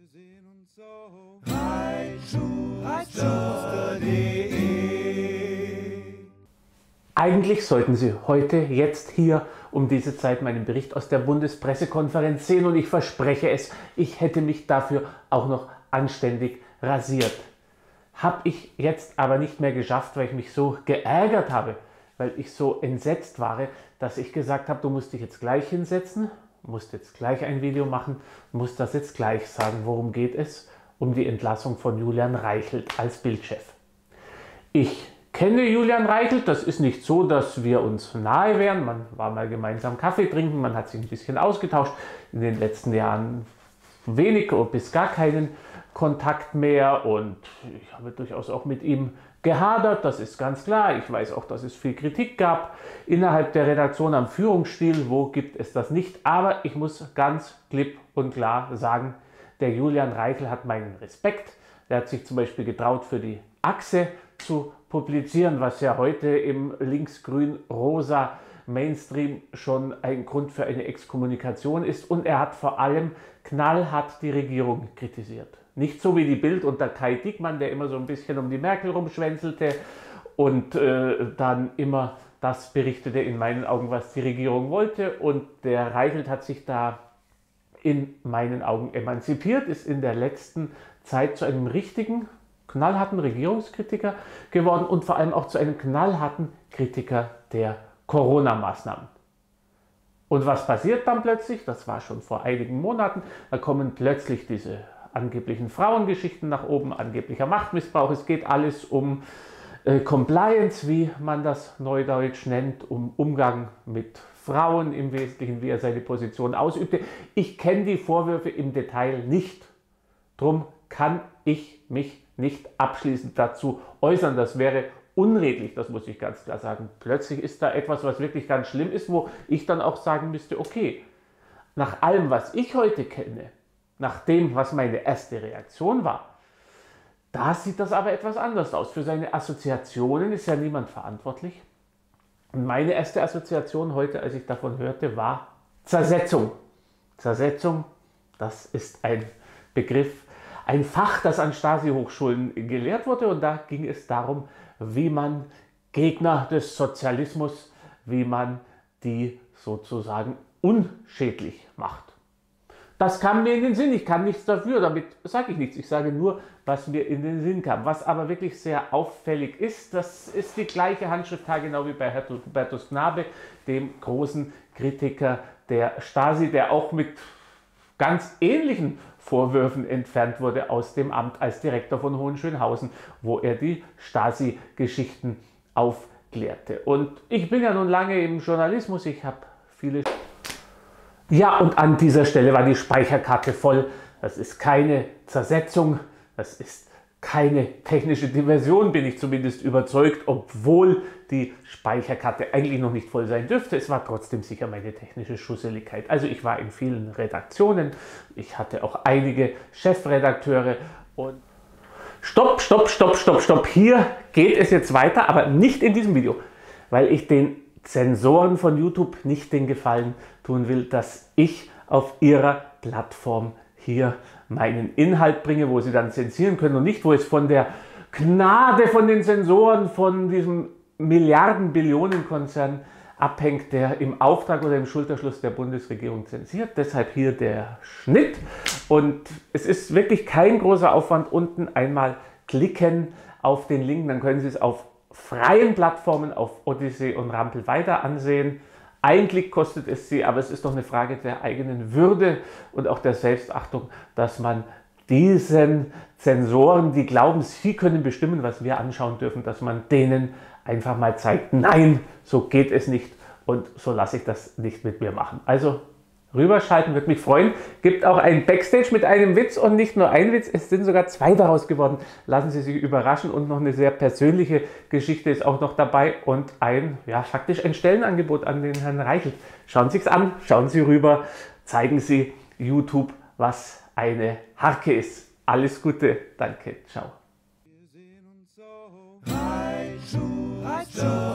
Wir sehen uns auf reitschuster.de. Eigentlich sollten Sie heute, jetzt hier um diese Zeit meinen Bericht aus der Bundespressekonferenz sehen und ich verspreche es, ich hätte mich dafür auch noch anständig rasiert. Habe ich jetzt aber nicht mehr geschafft, weil ich mich so geärgert habe, weil ich so entsetzt war, dass ich gesagt habe, du musst dich jetzt gleich hinsetzen, musst jetzt gleich ein Video machen, musst das jetzt gleich sagen. Worum geht es? Um die Entlassung von Julian Reichelt als Bild-Chef. Ich kenne Julian Reichelt, das ist nicht so, dass wir uns nahe wären. Man war mal gemeinsam Kaffee trinken, man hat sich ein bisschen ausgetauscht. In den letzten Jahren wenig bis gar keinen Kontakt mehr und ich habe durchaus auch mit ihm gehadert, das ist ganz klar. Ich weiß auch, dass es viel Kritik gab innerhalb der Redaktion am Führungsstil. Wo gibt es das nicht? Aber ich muss ganz klipp und klar sagen, der Julian Reichelt hat meinen Respekt. Der hat sich zum Beispiel getraut, für die Achse zu publizieren, was ja heute im linksgrün-rosa Mainstream schon ein Grund für eine Exkommunikation ist. Und er hat vor allem knallhart die Regierung kritisiert. Nicht so wie die Bild unter Kai Diekmann, der immer so ein bisschen um die Merkel rumschwänzelte und dann immer das berichtete in meinen Augen, was die Regierung wollte. Und der Reichelt hat sich da in meinen Augen emanzipiert, ist in der letzten Zeit zu einem richtigen, knallharten Regierungskritiker geworden und vor allem auch zu einem knallharten Kritiker der Corona-Maßnahmen. Und was passiert dann plötzlich? Das war schon vor einigen Monaten. Da kommen plötzlich diese angeblichen Frauengeschichten nach oben, angeblicher Machtmissbrauch. Es geht alles um Compliance, wie man das neudeutsch nennt, um Umgang mit Frauen im Wesentlichen, wie er seine Position ausübte. Ich kenne die Vorwürfe im Detail nicht. Drum kann ich mich nicht abschließend dazu äußern. Das wäre unredlich, das muss ich ganz klar sagen. Plötzlich ist da etwas, was wirklich ganz schlimm ist, wo ich dann auch sagen müsste, okay, nach allem, was ich heute kenne, nach dem, was meine erste Reaktion war, da sieht das aber etwas anders aus. Für seine Assoziationen ist ja niemand verantwortlich. Und meine erste Assoziation heute, als ich davon hörte, war Zersetzung. Zersetzung, das ist ein Begriff, ein Fach, das an Stasi-Hochschulen gelehrt wurde. Und da ging es darum, wie man Gegner des Sozialismus, wie man die sozusagen unschädlich macht. Das kam mir in den Sinn, ich kann nichts dafür, damit sage ich nichts, ich sage nur, was mir in den Sinn kam. Was aber wirklich sehr auffällig ist, das ist die gleiche Handschrift, genau wie bei Hubertus Knabe, dem großen Kritiker der Stasi, der auch mit ganz ähnlichen Vorwürfen entfernt wurde aus dem Amt als Direktor von Hohenschönhausen, wo er die Stasi-Geschichten aufklärte. Und ich bin ja nun lange im Journalismus, ich habe viele... Ja, und an dieser Stelle war die Speicherkarte voll. Das ist keine Zersetzung, das ist keine technische Diversion, bin ich zumindest überzeugt, obwohl die Speicherkarte eigentlich noch nicht voll sein dürfte. Es war trotzdem sicher meine technische Schusseligkeit. Also ich war in vielen Redaktionen, ich hatte auch einige Chefredakteure und... Stopp, stopp, stopp, stopp, stopp. Hier geht es jetzt weiter, aber nicht in diesem Video, weil ich den Zensoren von YouTube nicht den Gefallen tun will, dass ich auf ihrer Plattform hier meinen Inhalt bringe, wo sie dann zensieren können und nicht, wo es von der Gnade von den Zensoren, von diesem Milliarden-Billionen-Konzern abhängt, der im Auftrag oder im Schulterschluss der Bundesregierung zensiert. Deshalb hier der Schnitt. Und es ist wirklich kein großer Aufwand. Unten einmal klicken auf den Link, dann können Sie es auf freien Plattformen, auf Odyssey und Rampel weiter ansehen. Ein Klick kostet es Sie, aber es ist doch eine Frage der eigenen Würde und auch der Selbstachtung, dass man diesen Zensoren, die glauben, sie können bestimmen, was wir anschauen dürfen, dass man denen einfach mal zeigt, nein, so geht es nicht und so lasse ich das nicht mit mir machen. Also rüberschalten, würde mich freuen. Gibt auch ein Backstage mit einem Witz und nicht nur ein Witz, es sind sogar zwei daraus geworden. Lassen Sie sich überraschen und noch eine sehr persönliche Geschichte ist auch noch dabei und ein, ja faktisch ein Stellenangebot an den Herrn Reichelt. Schauen Sie es an, schauen Sie rüber, zeigen Sie YouTube, was eine Harke ist. Alles Gute, danke, ciao. Wir sehen uns auf reitschuster.de.